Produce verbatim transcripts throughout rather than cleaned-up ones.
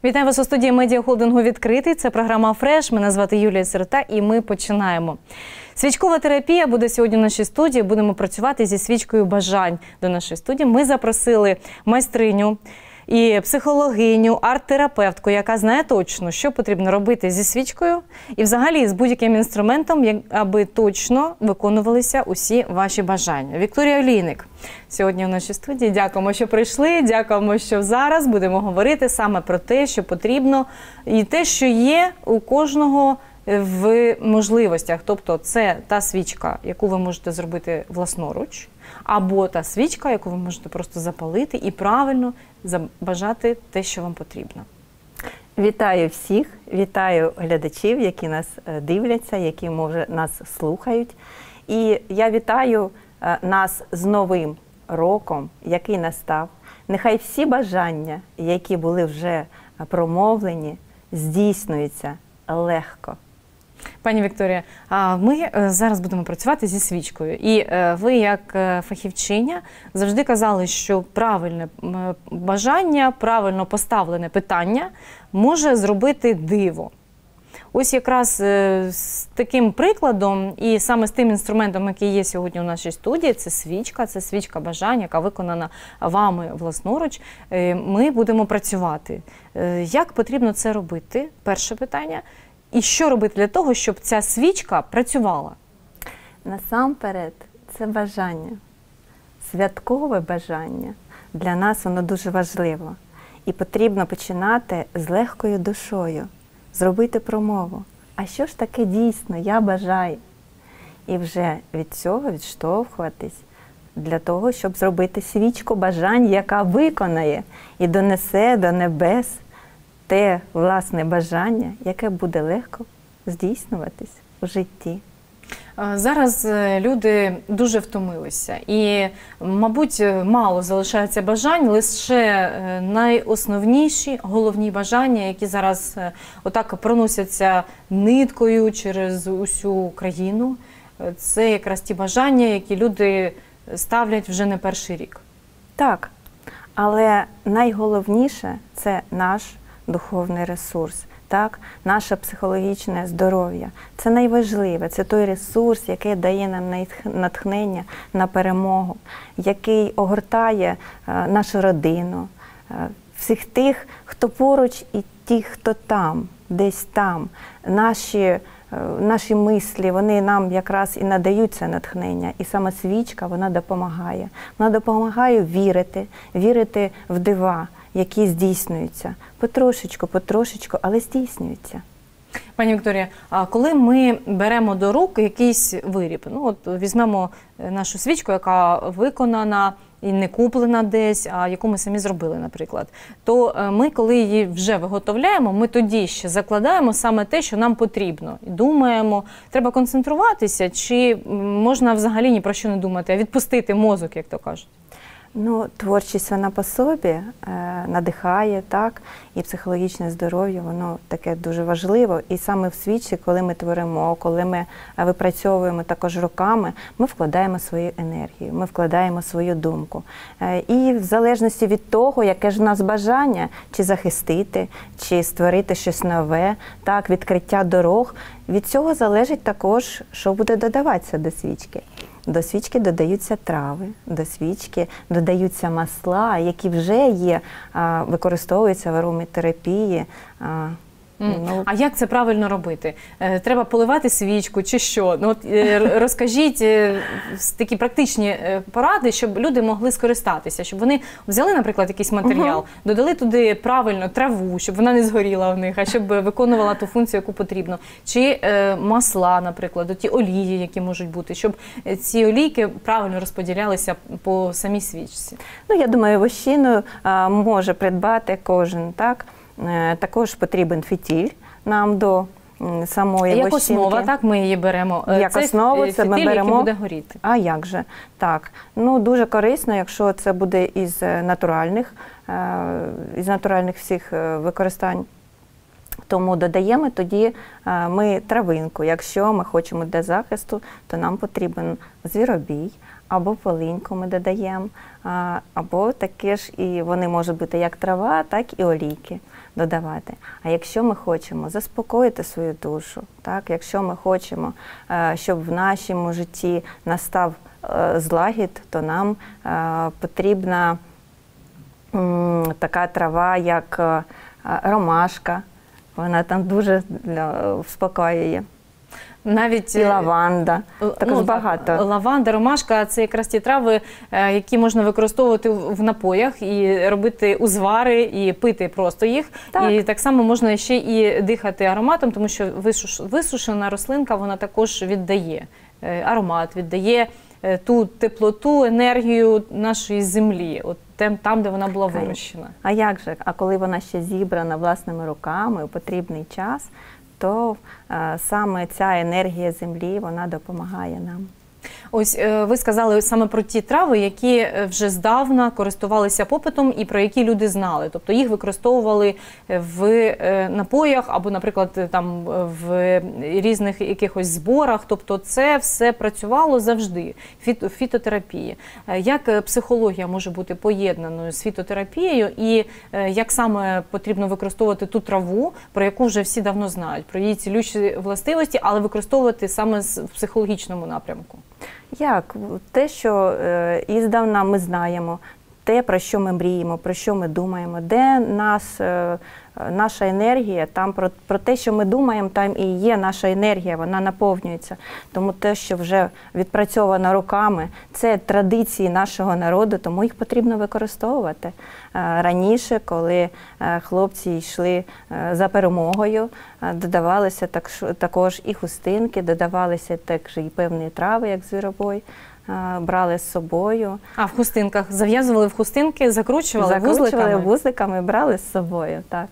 Вітаю вас у студії медіахолдингу «Відкритий». Це програма «Фреш». Мене звати Юлія Сирота і ми починаємо. Свічкова терапія буде сьогодні в нашій студії. Будемо працювати зі свічкою бажань. До нашої студії ми запросили майстриню і психологиню, арт-терапевтку, яка знає точно, що потрібно робити зі свічкою і взагалі з будь-яким інструментом, аби точно виконувалися усі ваші бажання. Вікторія Олійник сьогодні в нашій студії. Дякуємо, що прийшли, дякуємо, що зараз будемо говорити саме про те, що потрібно, і те, що є у кожного в можливостях. Тобто це та свічка, яку ви можете зробити власноруч, або та свічка, яку ви можете просто запалити і правильно забажати те, що вам потрібно. Вітаю всіх, вітаю глядачів, які нас дивляться, які, може, нас слухають. І я вітаю нас з Новим роком, який настав. Нехай всі бажання, які були вже промовлені, здійснюються легко. Пані Вікторія, ми зараз будемо працювати зі свічкою. І ви, як фахівчиня, завжди казали, що правильне бажання, правильно поставлене питання може зробити диво. Ось якраз з таким прикладом і саме з тим інструментом, який є сьогодні у нашій студії, це свічка, це свічка бажань, яка виконана вами власноруч, ми будемо працювати. Як потрібно це робити? Перше питання. І що робити для того, щоб ця свічка працювала? Насамперед, це бажання. Святкове бажання. Для нас воно дуже важливо. І потрібно починати з легкою душою, зробити промову. А що ж таке дійсно я бажаю? І вже від цього відштовхуватись для того, щоб зробити свічку бажань, яка виконає і донесе до небес те власне бажання, яке буде легко здійснюватись у житті. Зараз люди дуже втомилися і, мабуть, мало залишається бажань, лише найосновніші, головні бажання, які зараз отак проносяться ниткою через усю країну. Це якраз ті бажання, які люди ставлять вже не перший рік. Так, але найголовніше – це наш духовний ресурс, так? Наше психологічне здоров'я. Це найважливе, це той ресурс, який дає нам натхнення на перемогу, який огортає е, нашу родину, е, всіх тих, хто поруч і тих, хто там, десь там. Наші, е, наші мислі, вони нам якраз і надають це натхнення. І саме свічка, вона допомагає. Вона допомагає вірити, вірити в дива, які здійснюються. Потрошечку, потрошечку, але здійснюються. Пані Вікторія, а коли ми беремо до рук якийсь виріб, ну от візьмемо нашу свічку, яка виконана і не куплена десь, а яку ми самі зробили, наприклад, то ми, коли її вже виготовляємо, ми тоді ще закладаємо саме те, що нам потрібно. І думаємо, треба концентруватися, чи можна взагалі ні про що не думати, а відпустити мозок, як то кажуть? Ну, творчість, вона по собі е, надихає, так, і психологічне здоров'я, воно таке дуже важливо. І саме в свічці, коли ми творимо, коли ми випрацьовуємо також руками, ми вкладаємо свою енергію, ми вкладаємо свою думку. Е, і в залежності від того, яке ж в нас бажання, чи захистити, чи створити щось нове, так, відкриття дорог, від цього залежить також, що буде додаватися до свічки. До свічки додаються трави, до свічки додаються масла, які вже є, використовуються в ароматерапії. Ну, а як це правильно робити? Треба поливати свічку чи що? Ну, от, розкажіть такі практичні поради, щоб люди могли скористатися, щоб вони взяли, наприклад, якийсь матеріал, угу. додали туди правильно траву, щоб вона не згоріла в них, а щоб виконувала ту функцію, яку потрібно. Чи е, масла, наприклад, ті олії, які можуть бути, щоб ці олійки правильно розподілялися по самій свічці. Ну, я думаю, вощину а, може придбати кожен, так? Також потрібен фітіль нам до самої як вощинки. Як основа, так, ми її беремо. Як це основу це ми беремо. Який буде горіти. А як же? Так. Ну, дуже корисно, якщо це буде із натуральних, із натуральних всіх використань. Тому додаємо тоді ми травинку. Якщо ми хочемо для захисту, то нам потрібен звіробій, або полиньку ми додаємо, або таке ж, і вони можуть бути як трава, так і олійки. додавати. А якщо ми хочемо заспокоїти свою душу, так, якщо ми хочемо, щоб в нашому житті настав злагід, то нам потрібна така трава, як ромашка. Вона там дуже вспокоює. Навіть і лаванда, також ну, багато. Так, лаванда, ромашка – це якраз ті трави, які можна використовувати в напоях і робити узвари, і пити просто їх. Так. І так само можна ще і дихати ароматом, тому що висушена рослинка, вона також віддає аромат, віддає ту теплоту, енергію нашої землі, от там, де вона була вирощена. А як же? А коли вона ще зібрана власними руками у потрібний час, то е, саме ця енергія землі, вона допомагає нам. Ось ви сказали саме про ті трави, які вже здавна користувалися попитом і про які люди знали. Тобто їх використовували в напоях або, наприклад, там в різних якихось зборах. Тобто це все працювало завжди в фітотерапії. Як психологія може бути поєднаною з фітотерапією і як саме потрібно використовувати ту траву, про яку вже всі давно знають, про її цілющі властивості, але використовувати саме в психологічному напрямку? Як? Те, що е, іздавна ми знаємо, те, про що ми мріємо, про що ми думаємо, де нас, е, наша енергія, там про, про те, що ми думаємо, там і є наша енергія, вона наповнюється. Тому те, що вже відпрацьовано руками, це традиції нашого народу, тому їх потрібно використовувати. Е, раніше, коли е, хлопці йшли е, за перемогою, е, додавалися так, також і хустинки, додавалися також і певні трави, як звіробой. Брали з собою. А в хустинках? Зав'язували в хустинки, закручували, закручували вузликами? вузликами, брали з собою, так.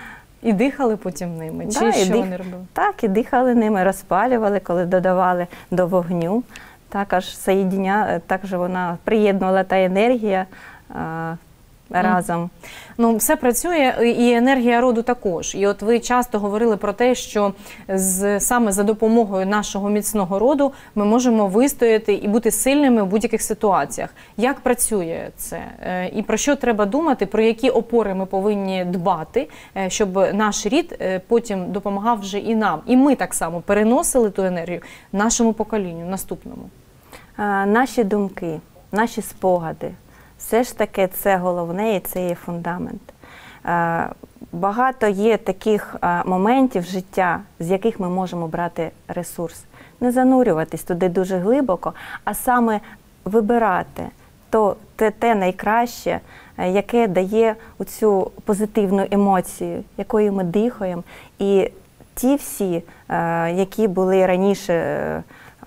І дихали потім ними? Да, Чи що дих... вони робили? Так, і дихали ними, розпалювали, коли додавали до вогню. Так, аж соєдиня... так же вона приєднувала та енергія а, разом. Ну, все працює, і енергія роду також. І от ви часто говорили про те, що з, саме за допомогою нашого міцного роду ми можемо вистояти і бути сильними в будь-яких ситуаціях. Як працює це? І про що треба думати, про які опори ми повинні дбати, щоб наш рід потім допомагав вже і нам. І ми так само переносили ту енергію нашому поколінню, наступному. А, наші думки, наші спогади. Все ж таки це головне і це є фундамент. Багато є таких моментів життя, з яких ми можемо брати ресурс. Не занурюватись туди дуже глибоко, а саме вибирати то, те, те найкраще, яке дає оцю позитивну емоцію, якою ми дихаємо. І ті всі, які були раніше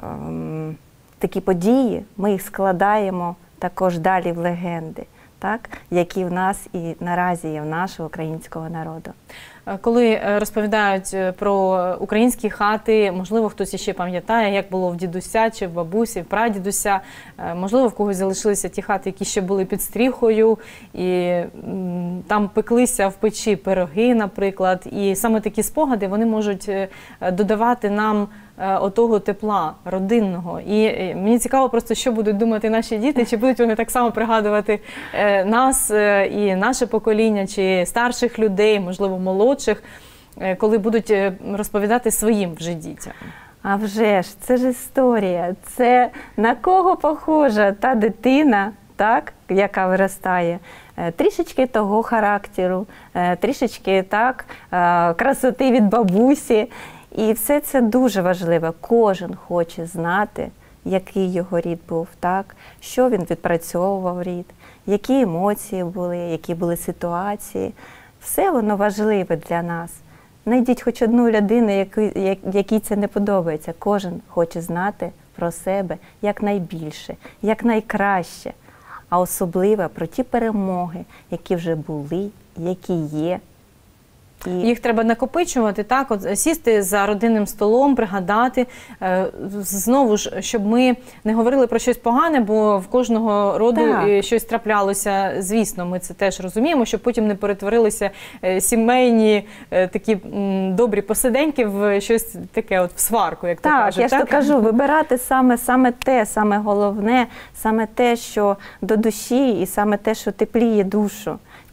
такі події, ми їх складаємо також далі в легенди, так, які в нас і наразі є в нашого українського народу. Коли розповідають про українські хати, можливо, хтось іще пам'ятає, як було в дідуся, чи в бабусі, в прадідуся, можливо, в когось залишилися ті хати, які ще були під стріхою, і там пеклися в печі пироги, наприклад, і саме такі спогади, вони можуть додавати нам отого тепла родинного. І мені цікаво просто, що будуть думати наші діти, чи будуть вони так само пригадувати нас і наше покоління, чи старших людей, можливо, молодших, коли будуть розповідати своїм вже дітям. А вже ж, це ж історія, це на кого похожа та дитина, так, яка виростає. Трішечки того характеру, трішечки так, красоти від бабусі. І все це дуже важливо. Кожен хоче знати, який його рід був, так, що він відпрацьовував рід, які емоції були, які були ситуації. Все воно важливе для нас. Найдіть хоч одну людину, якій це не подобається. Кожен хоче знати про себе якнайбільше, якнайкраще, а особливо про ті перемоги, які вже були, які є. І... Їх треба накопичувати, так, от сісти за родинним столом, пригадати, е, знову ж, щоб ми не говорили про щось погане, бо в кожного роду так. щось траплялося, звісно, ми це теж розуміємо, щоб потім не перетворилися е, сімейні е, такі м, добрі посиденьки в щось таке, от в сварку, як так, то кажуть. Я так, я ж то кажу, вибирати саме, саме те, саме головне, саме те, що до душі і саме те, що тепліє душу.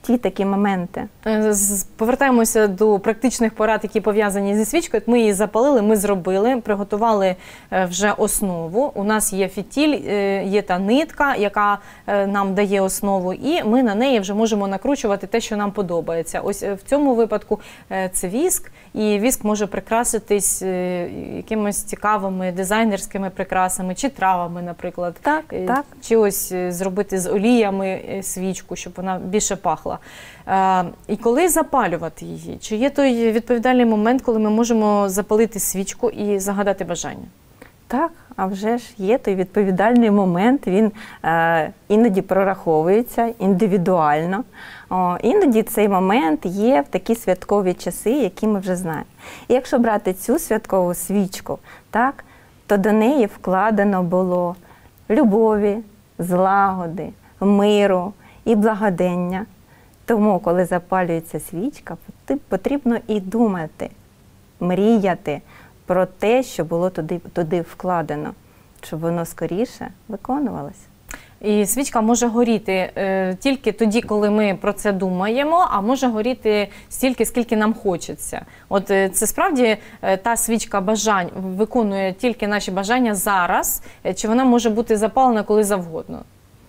ті такі моменти. З- Повертаємося до практичних порад, які пов'язані зі свічкою. Ми її запалили, ми зробили, приготували е, вже основу. У нас є фітіль, е, є та нитка, яка е, нам дає основу, і ми на неї вже можемо накручувати те, що нам подобається. Ось е, в цьому випадку е, це віск, і віск може прикраситись е, якимось цікавими дизайнерськими прикрасами чи травами, наприклад. Так, Е, так. Чи ось е, зробити з оліями е, свічку, щоб вона більше пахла. Е, І коли запалювати її? Чи є той відповідальний момент, коли ми можемо запалити свічку і загадати бажання? Так, а вже ж є той відповідальний момент, він е, іноді прораховується індивідуально. О, іноді цей момент є в такі святкові часи, які ми вже знаємо. І якщо брати цю святкову свічку, так, то до неї вкладено було любові, злагоди, миру і благодення. Тому, коли запалюється свічка, потрібно і думати, мріяти про те, що було туди, туди вкладено, щоб воно скоріше виконувалося. І свічка може горіти е, тільки тоді, коли ми про це думаємо, а може горіти стільки, скільки нам хочеться. От е, це справді е, та свічка бажань виконує тільки наші бажання зараз, е, чи вона може бути запалена коли завгодно?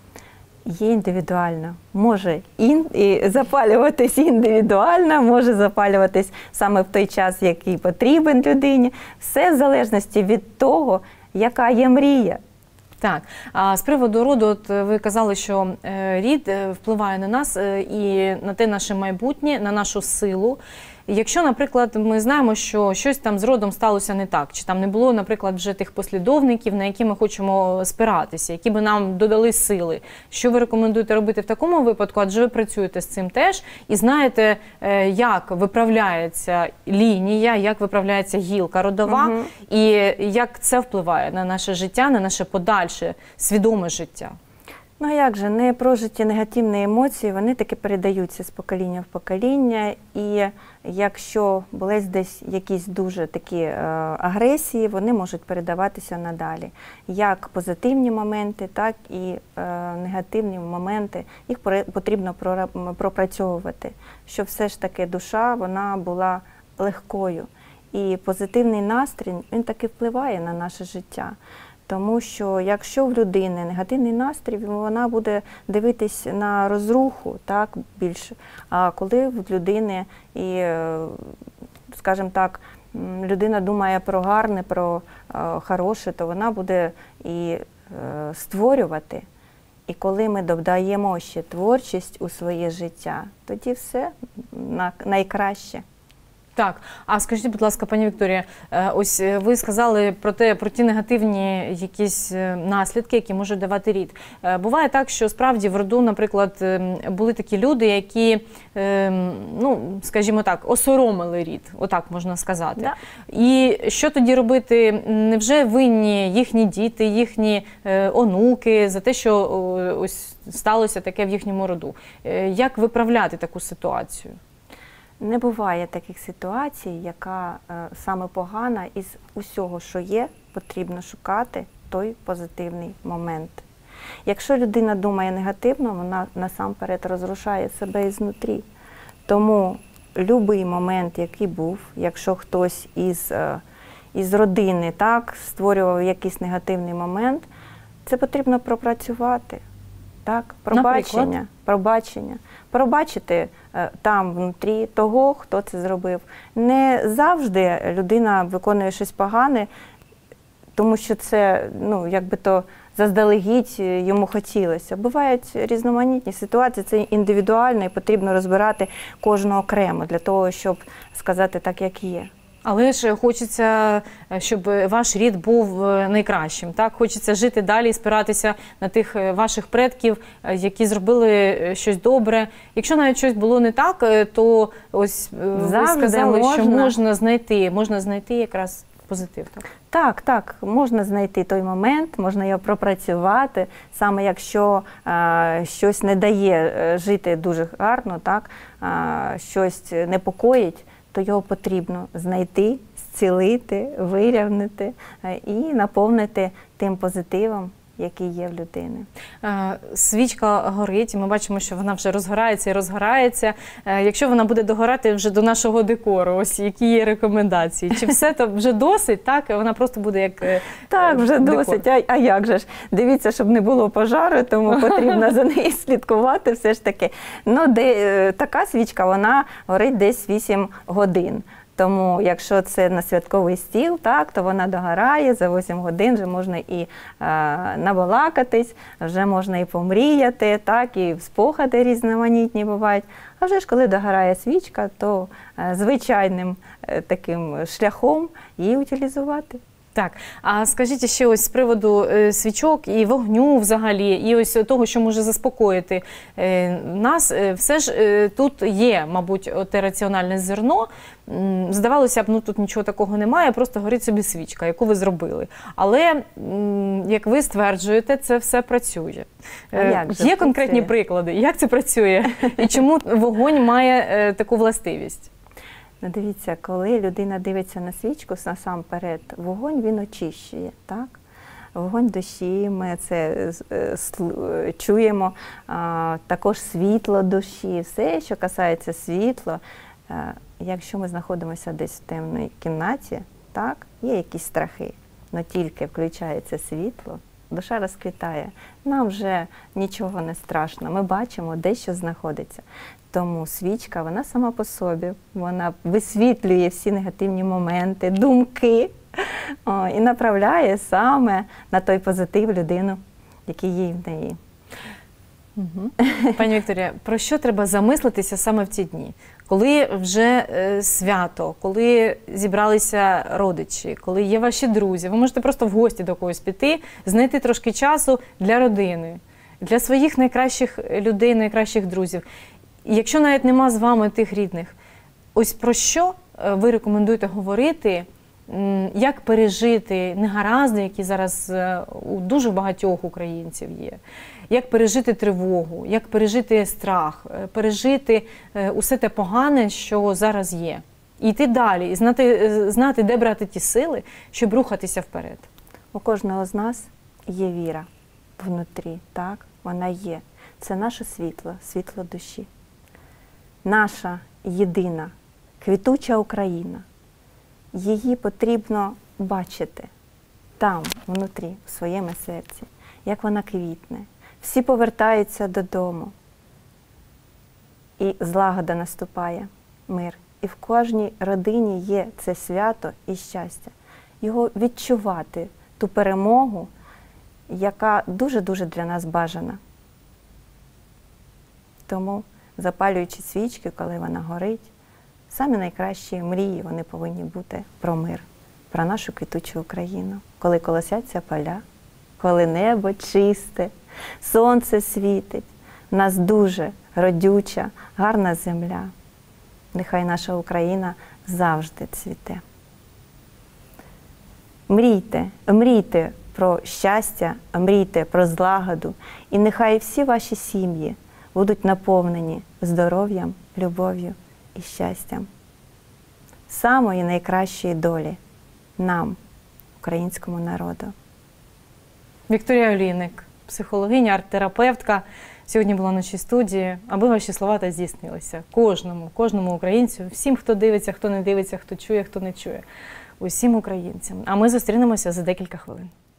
Є індивідуально. Може ін, і запалюватись індивідуально, може запалюватись саме в той час, який потрібен людині. Все в залежності від того, яка є мрія. Так, а з приводу роду, от ви казали, що е, рід е, впливає на нас е, і на те наше майбутнє, на нашу силу. Якщо, наприклад, ми знаємо, що щось там з родом сталося не так, чи там не було, наприклад, вже тих послідовників, на які ми хочемо спиратися, які би нам додали сили, що ви рекомендуєте робити в такому випадку? Адже ви працюєте з цим теж і знаєте, е, як виправляється лінія, як виправляється гілка родова, Угу. і як це впливає на наше життя, на наше подальше свідоме життя. Ну а як же, не прожиті негативні емоції, вони таки передаються з покоління в покоління. І якщо були десь якісь дуже такі е, агресії, вони можуть передаватися надалі. Як позитивні моменти, так і е, негативні моменти. Їх потрібно пропрацьовувати, щоб все ж таки душа вона була легкою. І позитивний настрій, він таки впливає на наше життя. Тому що якщо в людини негативний настрій, вона буде дивитись на розруху, так, більше. А коли в людини, і, скажімо так, людина думає про гарне, про хороше, то вона буде і створювати. І коли ми додаємо ще творчість у своє життя, тоді все найкраще. Так, а скажіть, будь ласка, пані Вікторія, ось ви сказали про те, про ті негативні якісь наслідки, які може давати рід. Буває так, що справді в роду, наприклад, були такі люди, які, ну, скажімо так, осоромили рід, отак можна сказати. Да. І що тоді робити? Невже винні їхні діти, їхні онуки за те, що ось сталося таке в їхньому роду? Як виправляти таку ситуацію? Не буває таких ситуацій, яка е, саме погана, із усього, що є, потрібно шукати той позитивний момент. Якщо людина думає негативно, вона насамперед розрушає себе ізнутрі. Тому будь-який момент, який був, якщо хтось із, е, із родини так, створював якийсь негативний момент, це потрібно пропрацювати. Так, пробачення, Наприклад? пробачення. Пробачити е, там внутрі того, хто це зробив. Не завжди людина виконує щось погане, тому що це, ну, якби то заздалегідь йому хотілося. Бувають різноманітні ситуації, це індивідуально і потрібно розбирати кожного окремо для того, щоб сказати так, як є. Але ж хочеться, щоб ваш рід був найкращим, так? Хочеться жити далі і спиратися на тих ваших предків, які зробили щось добре. Якщо навіть щось було не так, то ось ви сказали, можна. що можна знайти, можна знайти якраз позитив. Так? Так, так, можна знайти той момент, можна його пропрацювати. Саме якщо е, щось не дає е, жити дуже гарно, так, е, щось непокоїть, то його потрібно знайти, зцілити, вирівняти і наповнити тим позитивом, який є в людини. Е, Свічка горить, і ми бачимо, що вона вже розгорається і розгорається. Е, Якщо вона буде догорати вже до нашого декору, ось які є рекомендації? Чи все то вже досить, так? Вона просто буде як е, Так, вже декор. досить. А, а як же ж? Дивіться, щоб не було пожару, тому потрібно за нею слідкувати все ж таки. Ну, де, е, така свічка, вона горить десь вісім годин. Тому, якщо це на святковий стіл, так, то вона догорає, за вісім годин вже можна і е, набалакатись, вже можна і помріяти, так, і спогади різноманітні бувають. А вже ж коли догорає свічка, то е, звичайним е, таким шляхом її утилізувати. Так, а скажіть ще ось з приводу е, свічок і вогню взагалі, і ось того, що може заспокоїти е, нас, е, все ж е, тут є, мабуть, те раціональне зерно. М, Здавалося б, ну тут нічого такого немає, просто горить собі свічка, яку ви зробили. Але, м, як ви стверджуєте, це все працює. А як же Є конкретні працює? приклади, як це працює і чому вогонь має е, таку властивість? Ну, дивіться, коли людина дивиться на свічку, насамперед, вогонь він очищує, так? Вогонь душі, ми це е, слу- чуємо, а, також світло душі, все, що касається світла. Е, Якщо ми знаходимося десь в темній кімнаті, так, є якісь страхи, але тільки включається світло, душа розквітає. Нам вже нічого не страшно, ми бачимо, де що знаходиться. Тому свічка, вона сама по собі, вона висвітлює всі негативні моменти, думки о, і направляє саме на той позитив людину, який є в неї. Угу. Пані Вікторія, про що треба замислитися саме в ці дні? Коли вже е, свято, коли зібралися родичі, коли є ваші друзі, ви можете просто в гості до когось піти, знайти трошки часу для родини, для своїх найкращих людей, найкращих друзів. І якщо навіть нема з вами тих рідних, ось про що е, ви рекомендуєте говорити, м, як пережити негаразди, які зараз е, у дуже багатьох українців є, як пережити тривогу, як пережити страх, е, пережити е, усе те погане, що зараз є. І йти далі, і знати, е, знати, де брати ті сили, щоб рухатися вперед. У кожного з нас є віра внутрі, так? Вона є. Це наше світло, світло душі. Наша єдина, квітуча Україна. Її потрібно бачити там, внутрі, в своєму серці, як вона квітне. Всі повертаються додому. І злагода наступає, мир. І в кожній родині є це свято і щастя. Його відчувати, ту перемогу, яка дуже-дуже для нас бажана. Тому, запалюючи свічки, коли вона горить, самі найкращі мрії, вони повинні бути про мир, про нашу квітучу Україну. Коли колосяться поля, коли небо чисте, сонце світить, в нас дуже родюча, гарна земля. Нехай наша Україна завжди цвіте. Мрійте, мрійте про щастя, мрійте про злагоду, і нехай всі ваші сім'ї будуть наповнені здоров'ям, любов'ю і щастям. Самої найкращої долі нам, українському народу. Вікторія Олійник, психологиня, арт-терапевтка, сьогодні була в нашій студії, аби ваші слова та здійснилися. Кожному, кожному українцю, всім, хто дивиться, хто не дивиться, хто чує, хто не чує. Усім українцям. А ми зустрінемося за декілька хвилин.